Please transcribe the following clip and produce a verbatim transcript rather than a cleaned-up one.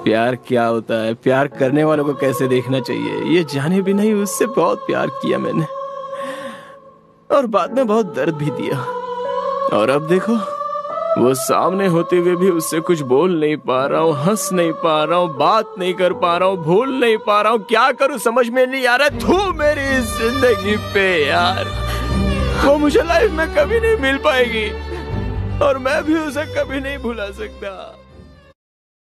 प्यार क्या होता है, प्यार करने वालों को कैसे देखना चाहिए, ये जाने भी नहीं उससे बहुत प्यार किया मैंने, और बाद में बहुत दर्द भी दिया। और अब देखो, वो सामने होते हुए भी उससे कुछ बोल नहीं पा रहा हूँ, हंस नहीं पा रहा हूँ, बात नहीं कर पा रहा हूँ, भूल नहीं पा रहा हूँ। क्या करूँ समझ में नहीं आ रहा। तू मेरी जिंदगी पे यार, वो मुझे लाइफ में कभी नहीं मिल पाएगी और मैं भी उसे कभी नहीं भुला सकता।